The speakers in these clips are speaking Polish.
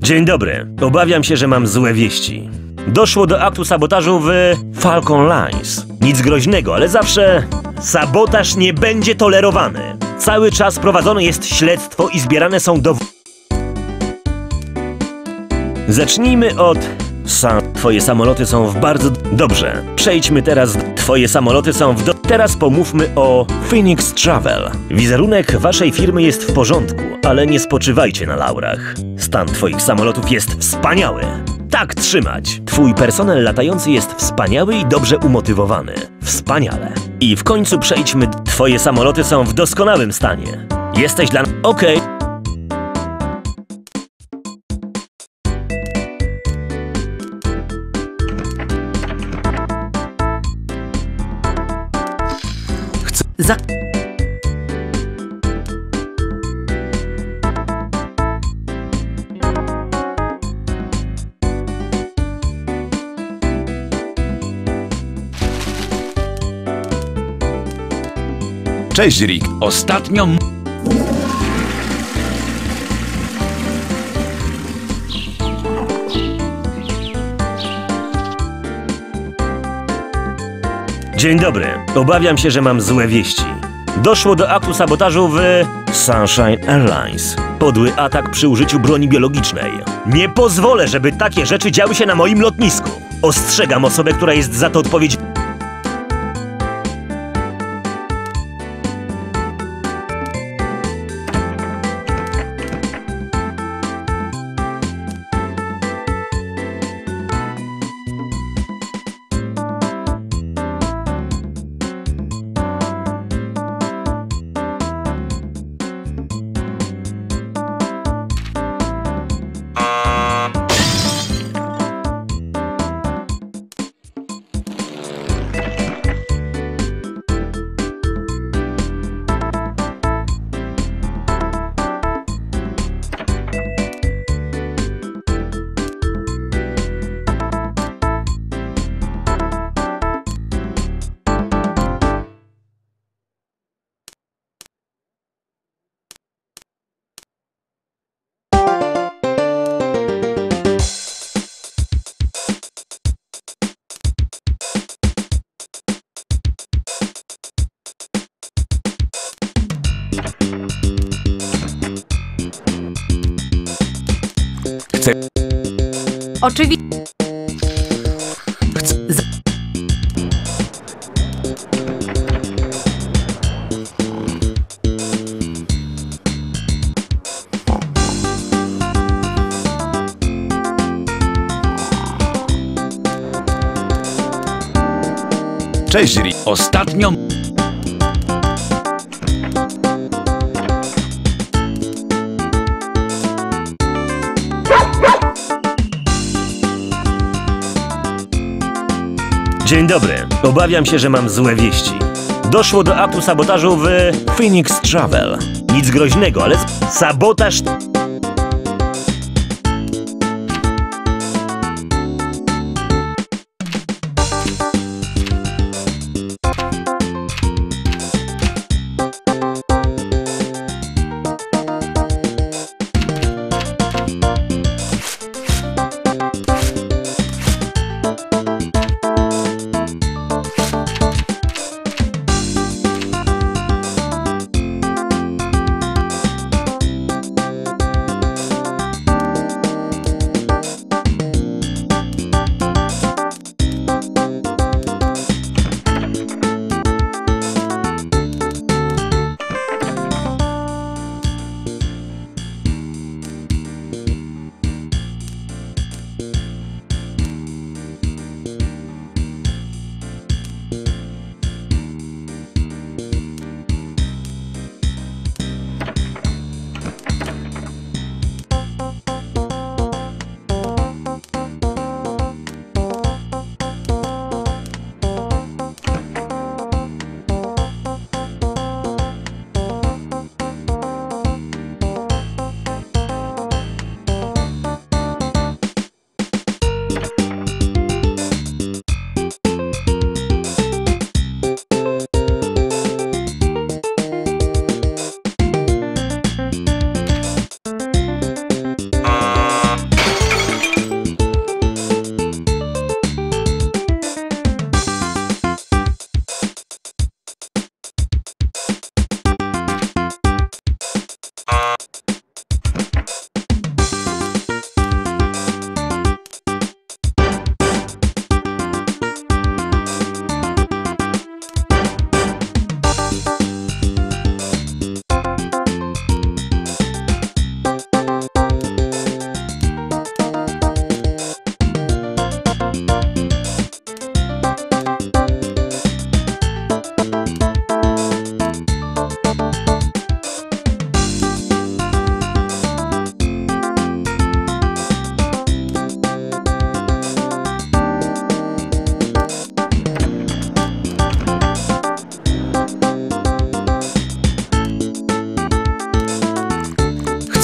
Dzień dobry. Obawiam się, że mam złe wieści. Doszło do aktu sabotażu w Falcon Lines. Nic groźnego, ale zawsze sabotaż nie będzie tolerowany. Cały czas prowadzone jest śledztwo i zbierane są dowody. Zacznijmy od... Twoje samoloty są w bardzo... Dobrze. Przejdźmy teraz... Twoje samoloty są w... Teraz pomówmy o Phoenix Travel. Wizerunek waszej firmy jest w porządku, ale nie spoczywajcie na laurach. Stan twoich samolotów jest wspaniały. Tak trzymać! Twój personel latający jest wspaniały i dobrze umotywowany. Wspaniale. I w końcu przejdźmy... Twoje samoloty są w doskonałym stanie. Jesteś dla... Okej. Cześć, Rick. Ostatnio... Dzień dobry. Obawiam się, że mam złe wieści. Doszło do aktu sabotażu w Sunshine Airlines. Podły atak przy użyciu broni biologicznej. Nie pozwolę, żeby takie rzeczy działy się na moim lotnisku. Ostrzegam osobę, która jest za to odpowiedzialna. Oczywiście. Cześć, Rick. Ostatnio... Dzień dobry. Obawiam się, że mam złe wieści. Doszło do aktu sabotażu w Phoenix Travel. Nic groźnego, ale sabotaż...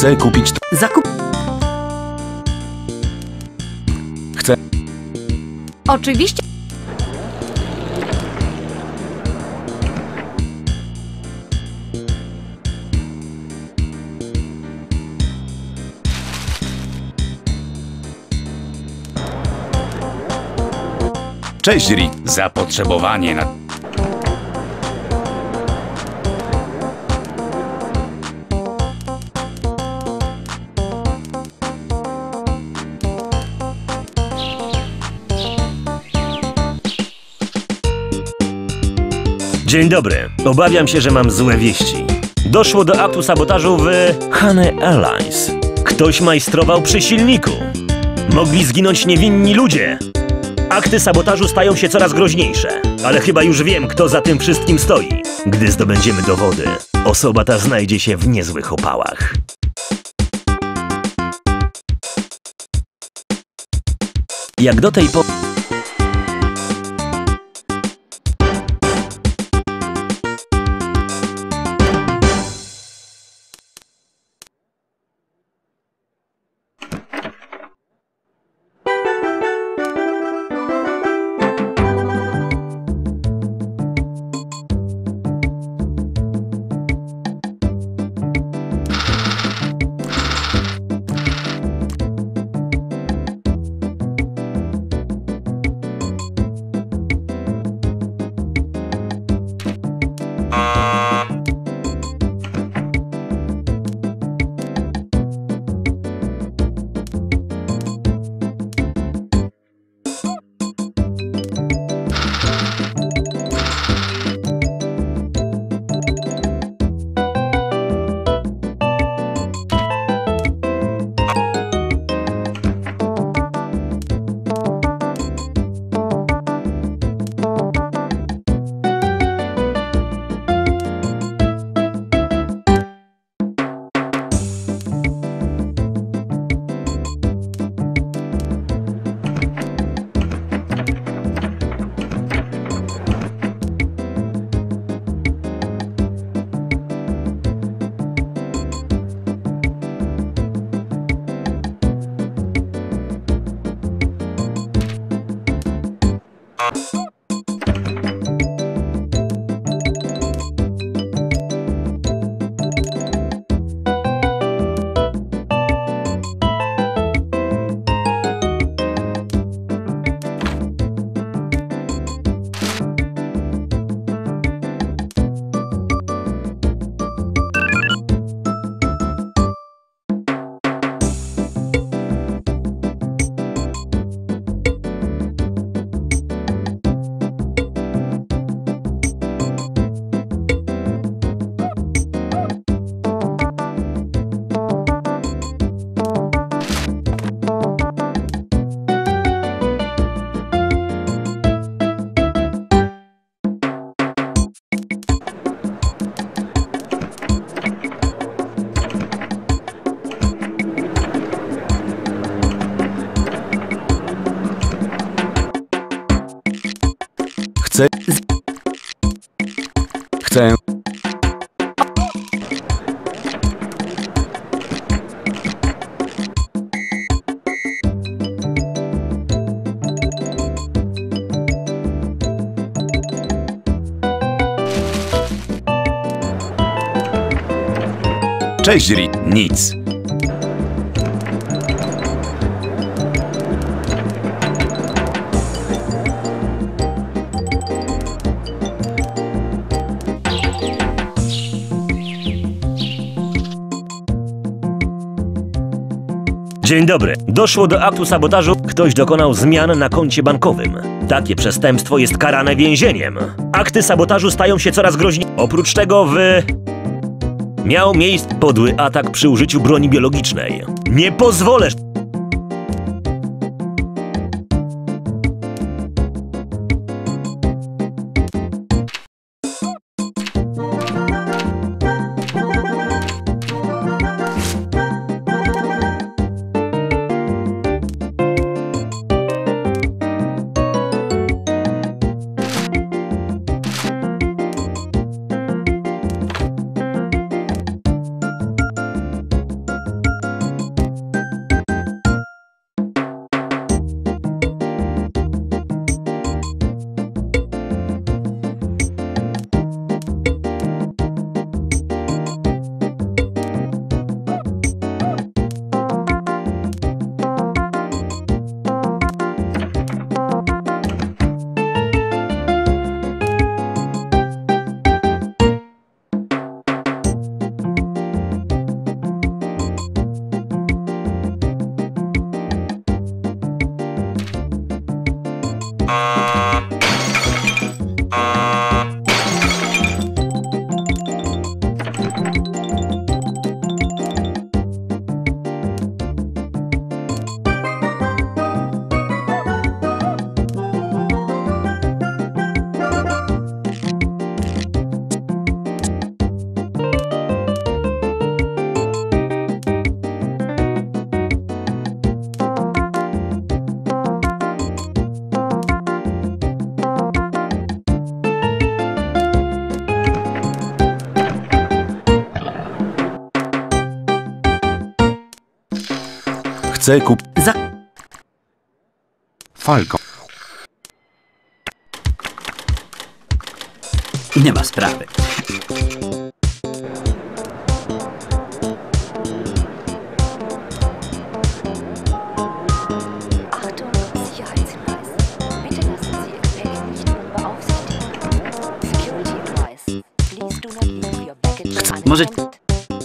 Chcę kupić... Zakup. Chcę... Oczywiście. Cześć, Rick. Zapotrzebowanie na... Dzień dobry. Obawiam się, że mam złe wieści. Doszło do aktu sabotażu w Honey Airlines. Ktoś majstrował przy silniku. Mogli zginąć niewinni ludzie. Akty sabotażu stają się coraz groźniejsze, ale chyba już wiem, kto za tym wszystkim stoi. Gdy zdobędziemy dowody, osoba ta znajdzie się w niezłych opałach. Jak do tej pory... Chcę... Cześć, Rick. Nic. Dzień dobry. Doszło do aktu sabotażu. Ktoś dokonał zmian na koncie bankowym. Takie przestępstwo jest karane więzieniem. Akty sabotażu stają się coraz groźniejsze. Oprócz tego miał miejsce podły atak przy użyciu broni biologicznej. Nie pozwolę... Chcę kupić Za... Falcon. Nie ma sprawy. Achtung, Sicherheitshinweis. Bitte lassen Sie Ihr Gepäck nicht unbeaufsichtigt. Security advice. Please do not leave your baggage Może... unattended.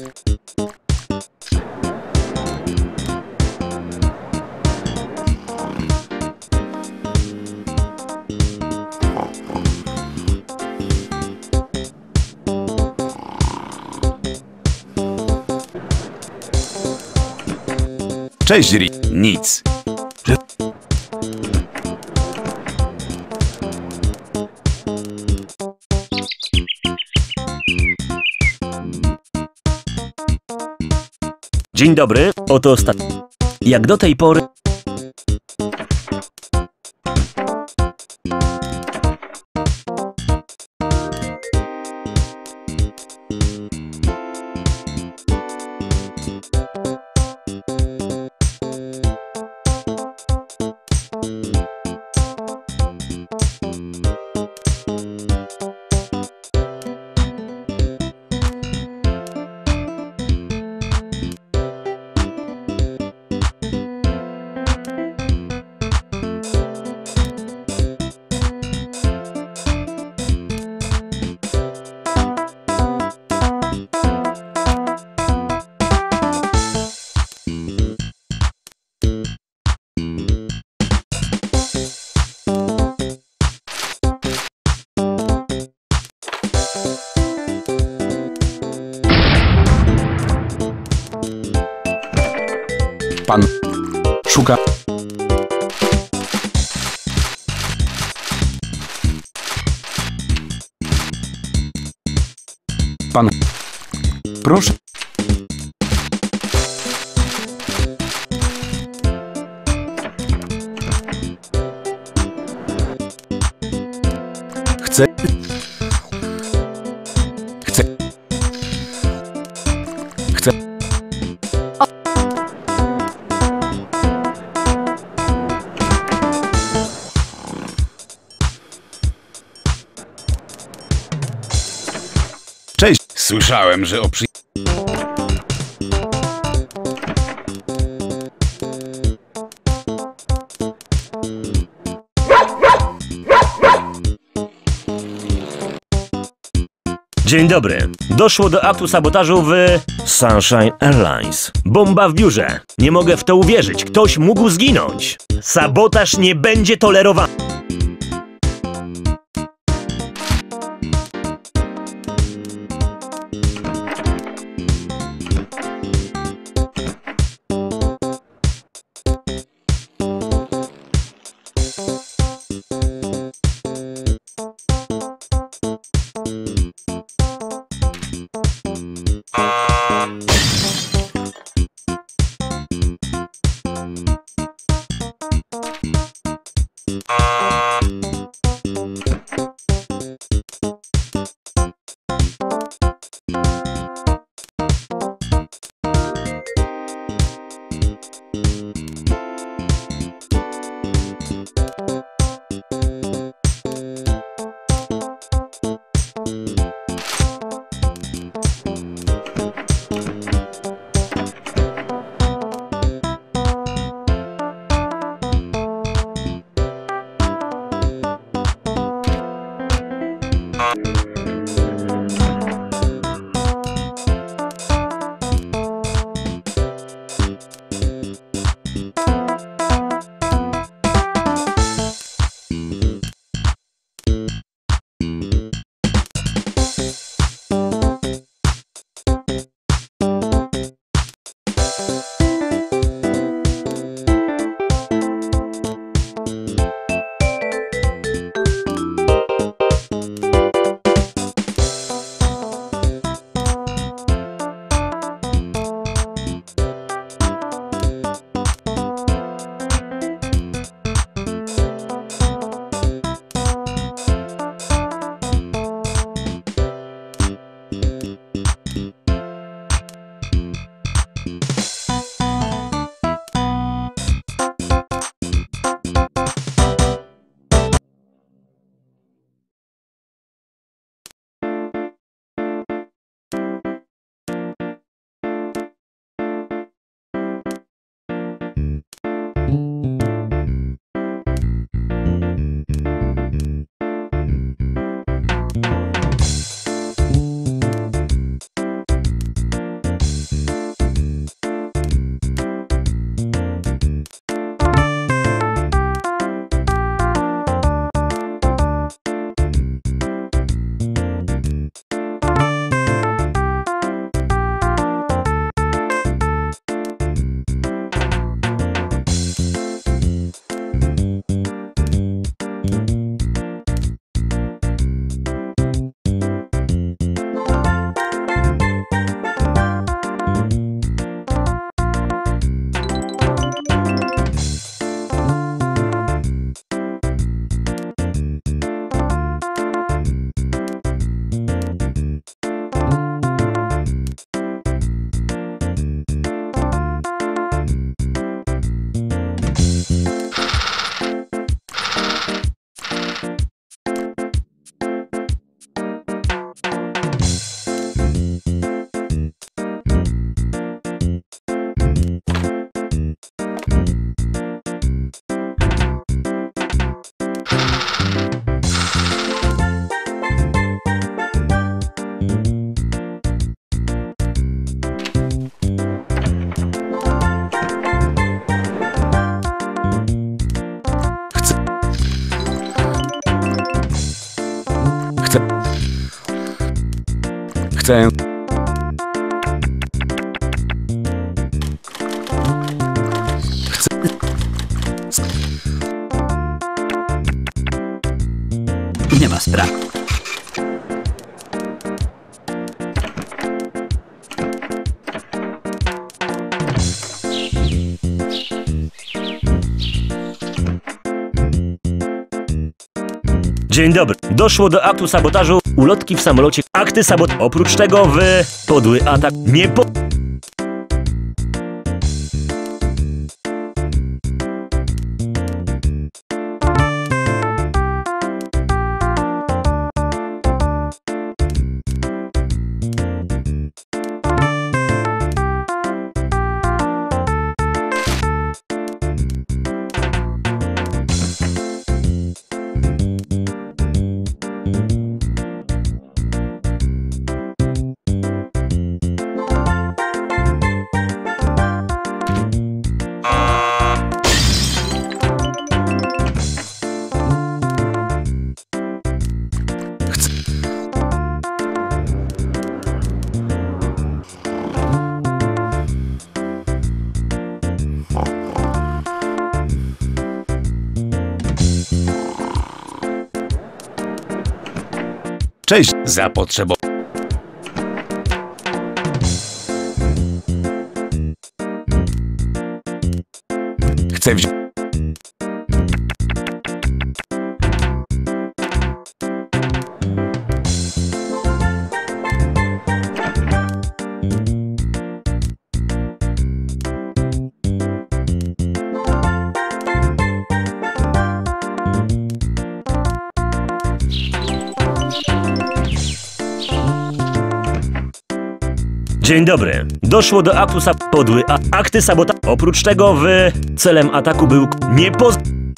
Cześć, Ri. Nic. Dzień dobry, oto ostatni. Jak do tej pory... Pan szuka. Pan. Proszę. Chcę. Chcę. Chcę. Cześć. Słyszałem, że o przy... Dzień dobry. Doszło do aktu sabotażu w Sunshine Airlines. Bomba w biurze. Nie mogę w to uwierzyć. Ktoś mógł zginąć. Sabotaż nie będzie tolerowany. Chcę... Nie ma sprawy. Dzień dobry. Doszło do aktu sabotażu ulotki w samolocie. Akty sabotażu. Oprócz tego podły atak nie po... Cześć! Zapotrzebo... Chcę wziąć... Dzień dobry. Doszło do aktu podły akty sabotażu. Oprócz tego celem ataku był nie po...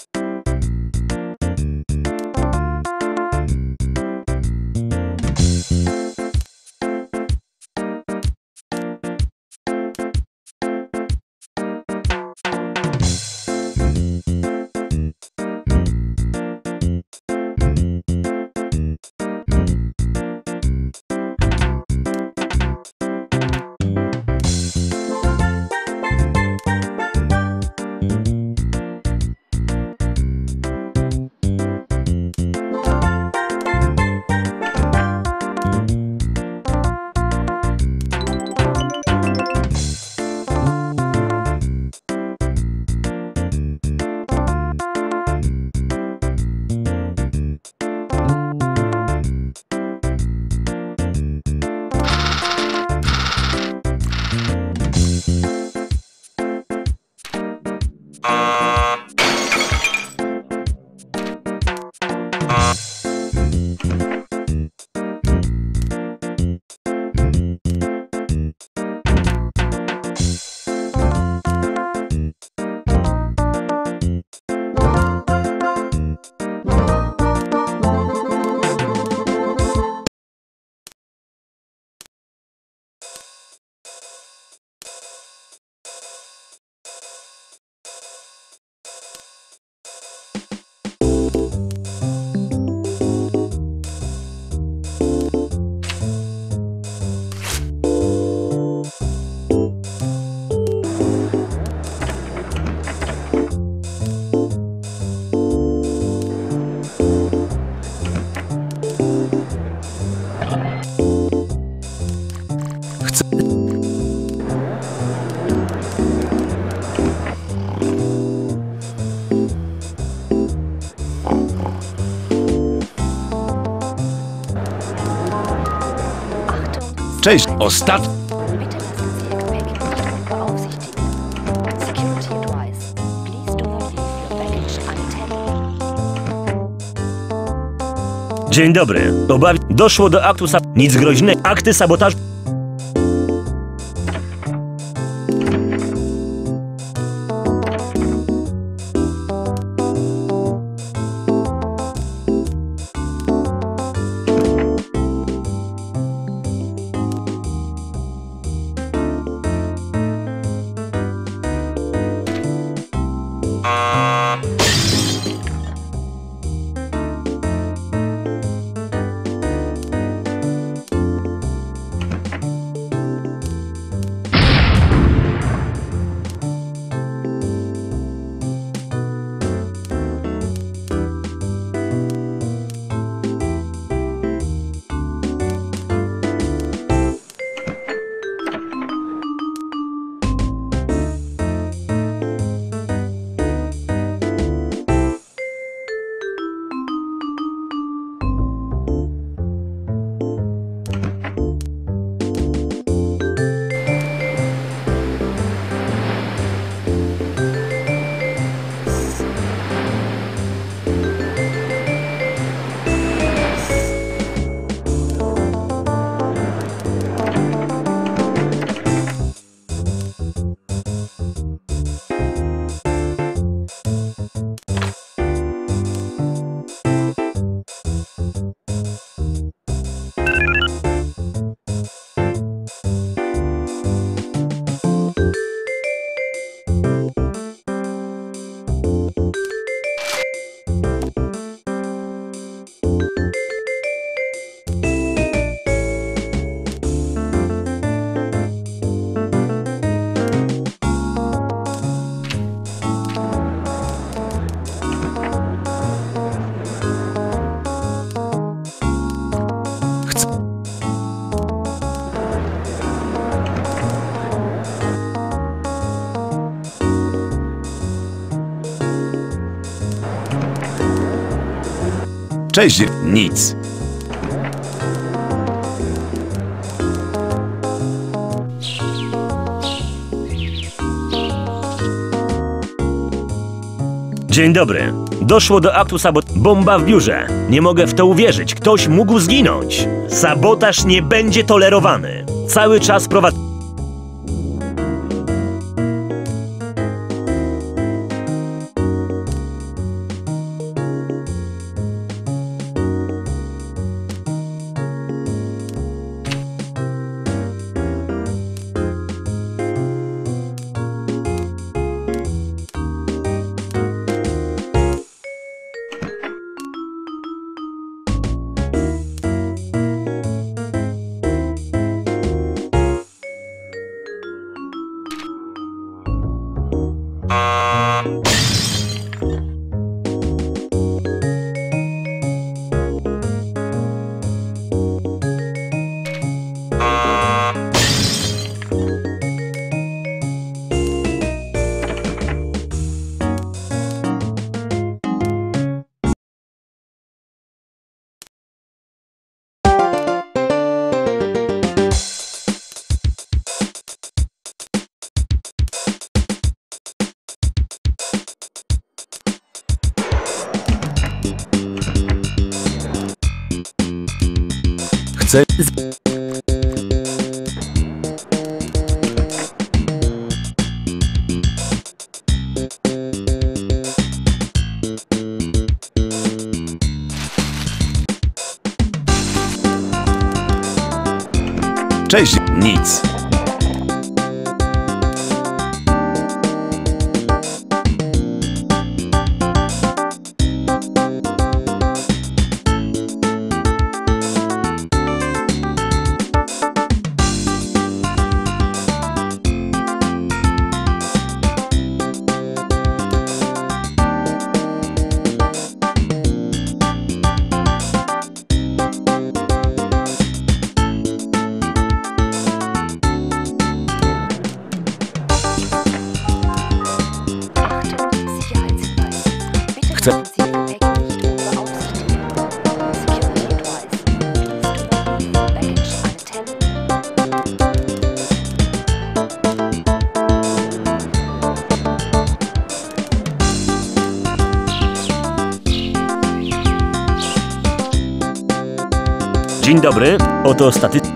Cześć! Ostat... Bitte lassen Sie Ihr Gepäck nicht unbeaufsichtigt. Security advice. Please do not leave your baggage unattended. Dzień dobry. Doszło do aktu nic groźnego. Akty sabotażu. Cześć, nic. Dzień dobry. Doszło do aktu bomba w biurze. Nie mogę w to uwierzyć. Ktoś mógł zginąć. Sabotaż nie będzie tolerowany. Cały czas Chcę... Cześć, nic. Chcę... Dzień dobry. Oto statystyka.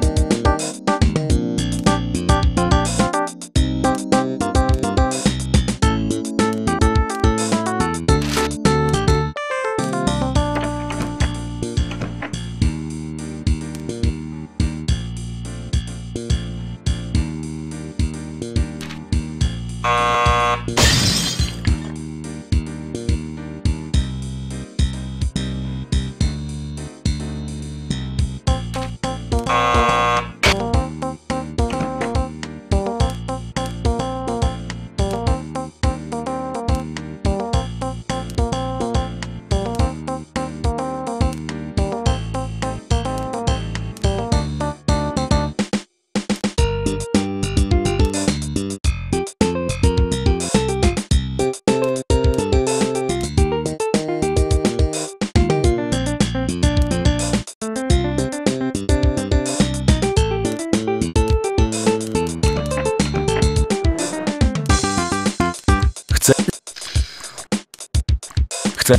Chcę...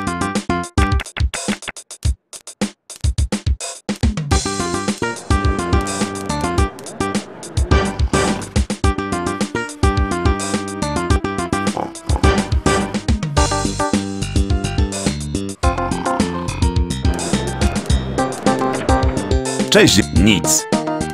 Cześć, nic.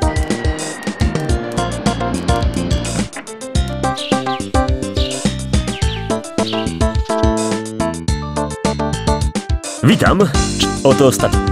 Witam. Oto ostatni.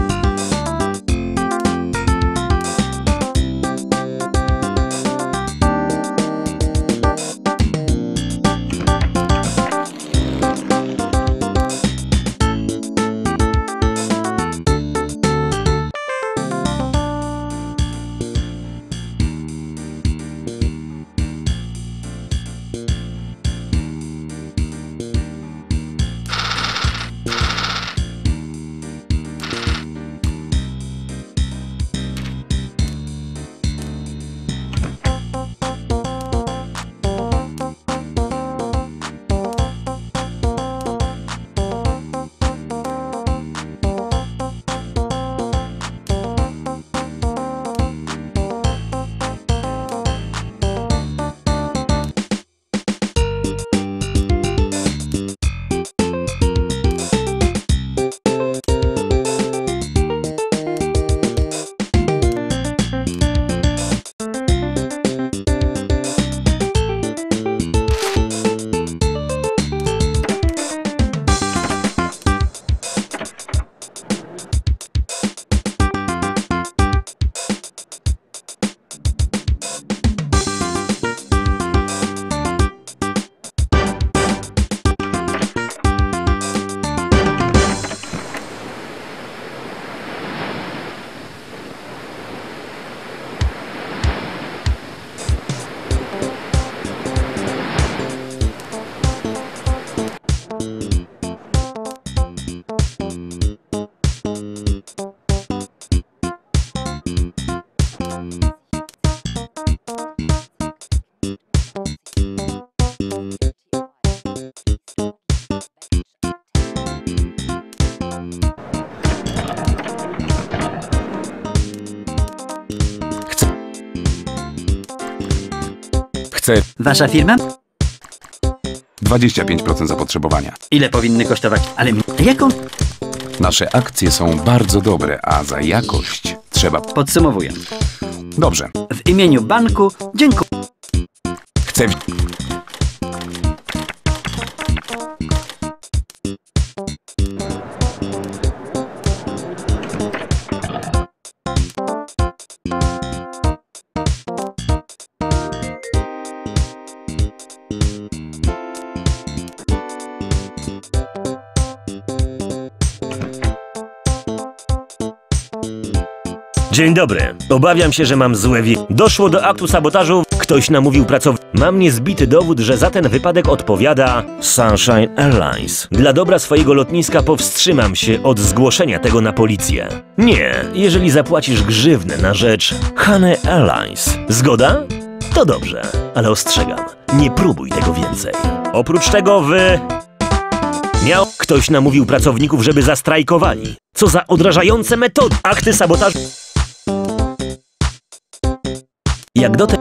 Chcę Wasza firma? 25% zapotrzebowania. Ile powinny kosztować? Ale jaką? Nasze akcje są bardzo dobre, a za jakość trzeba... Podsumowując, Dobrze. w imieniu banku dziękuję. Chcę... Dzień dobry. Obawiam się, że mam złe Doszło do aktu sabotażu. Ktoś namówił pracowników. Mam niezbity dowód, że za ten wypadek odpowiada Sunshine Airlines. Dla dobra swojego lotniska powstrzymam się od zgłoszenia tego na policję. Nie, jeżeli zapłacisz grzywnę na rzecz Honey Airlines. Zgoda? To dobrze, ale ostrzegam. Nie próbuj tego więcej. Oprócz tego Ktoś namówił pracowników, żeby zastrajkowali. Co za odrażające metody. Akty sabotażu. Jak do tej...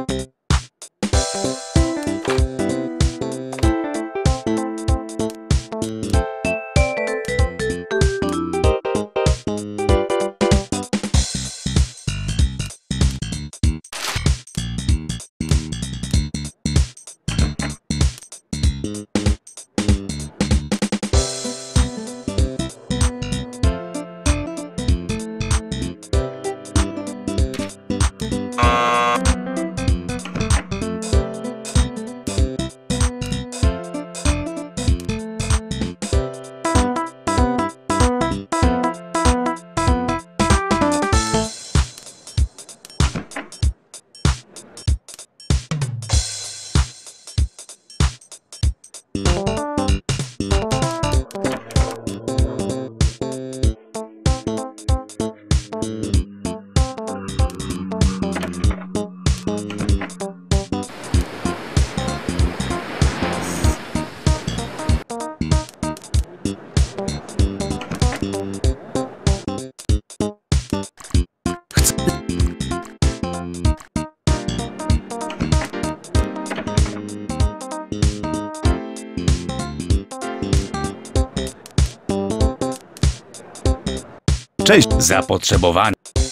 Cześć. Zapotrzebowanie.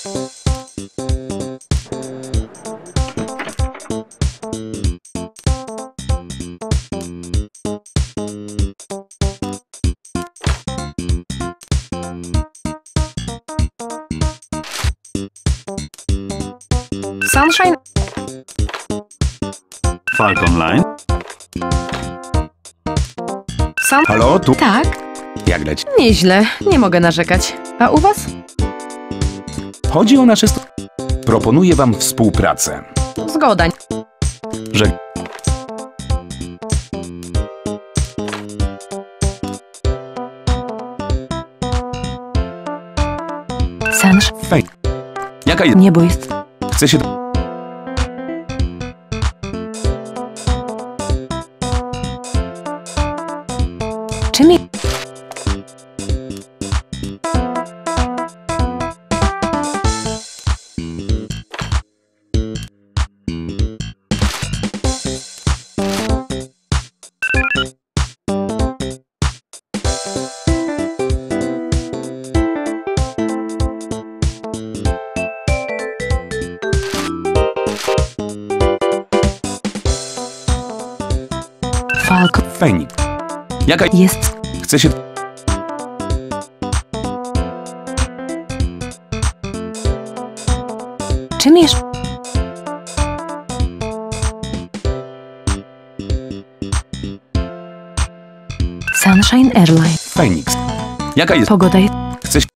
Sunshine? Falcon Line. Halo, tu? Tak, Jak leci? nieźle. Nie mogę narzekać. A u was? Chodzi o nasze... Proponuję wam współpracę. Zgoda. Że... Sunshine. Fej. Jaka jest... Niebo jest. Chcę się... Czym jest? Falcon. Feniks. Jaka Jest. Chcę się... Czym jest? Sunshine Airlines. Feniks. Jaka jest... Pogoda jest. Chcę się...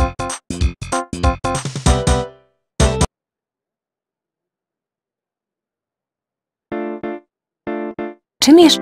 Czym jest?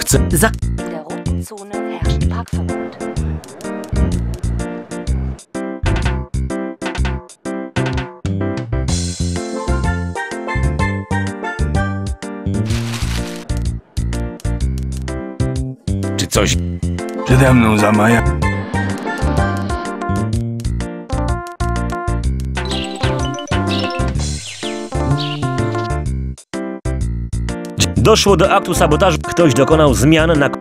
Chcę... In der roten Zone herrscht Parkverbot. Czy coś... Przede mną zamaja. Doszło do aktu sabotażu. Ktoś dokonał zmian na